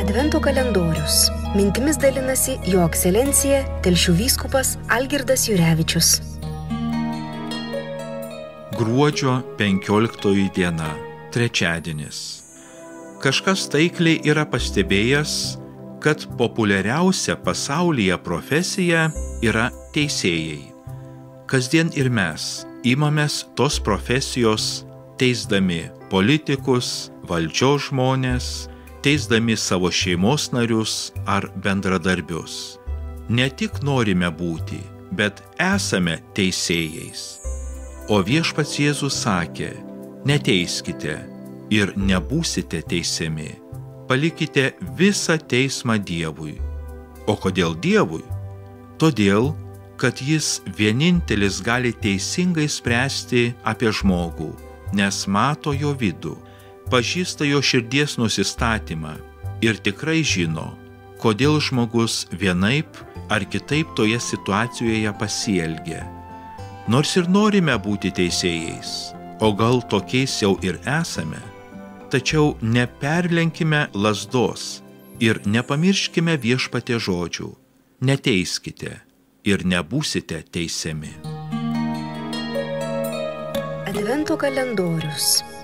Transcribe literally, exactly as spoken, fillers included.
Advento kalendorius. Mintimis dalinasi Jo ekscelencija Telšių vyskupas Algirdas Jurevičius. Gruodžio penkioliktoji diena, trečiadienis. Kažkas taikliai yra pastebėjęs, kad populiariausia pasaulyje profesija yra teisėjai. Kasdien ir mes imamės tos profesijos teisdami politikus, valdžios žmonės, teisdami savo šeimos narius ar bendradarbius. Ne tik norime būti, bet esame teisėjais. O viešpats Jėzus sakė: neteiskite ir nebūsite teisiami. Palikite visą teismą Dievui. O kodėl Dievui? Todėl, kad Jis vienintelis gali teisingai spręsti apie žmogų, nes mato jo vidų, pažįsta jo širdies nusistatymą ir tikrai žino, kodėl žmogus vienaip ar kitaip toje situacijoje pasielgia. Nors ir norime būti teisėjais, o gal tokiais jau ir esame, tačiau neperlenkime lazdos ir nepamirškime viešpaties žodžių: neteiskite ir nebūsite teisiami. Advento kalendorius.